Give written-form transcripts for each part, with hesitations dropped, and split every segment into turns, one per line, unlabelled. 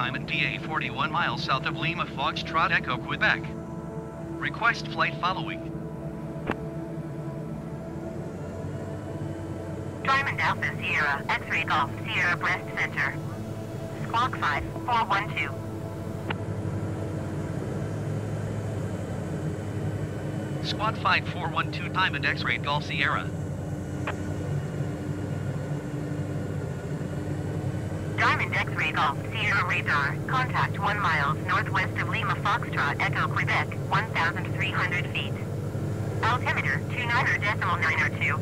Diamond DA 41 miles south of Lima Foxtrot Echo, Quebec. Request flight following.
Diamond Alpha Sierra, X-Ray Golf Sierra Breast Center. Squawk 5412.
Squawk 5412 Diamond X-Ray Golf Sierra.
Diamond X-Ray Golf Sierra Radar. Contact 1 miles northwest of Lima Foxtrot Echo, Quebec, 1,300 feet. Altimeter 29.902.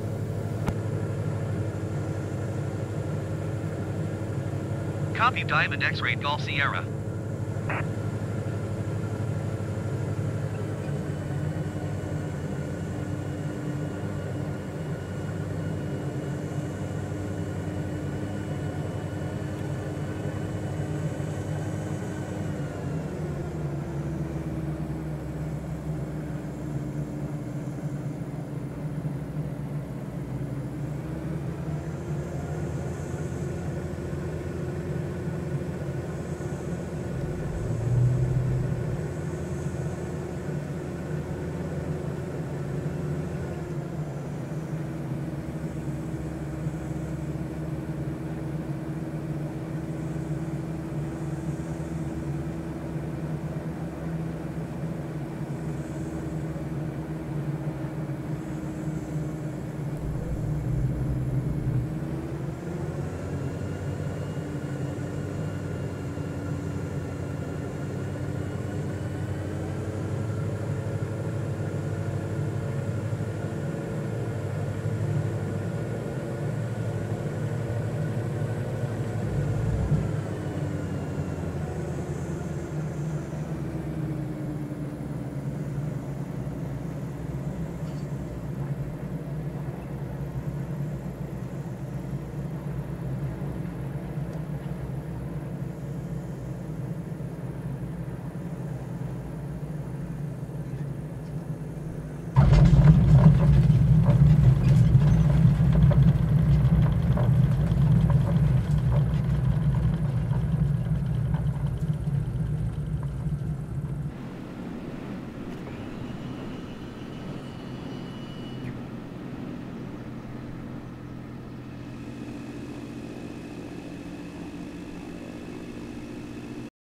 Copy Diamond X-Ray Golf Sierra.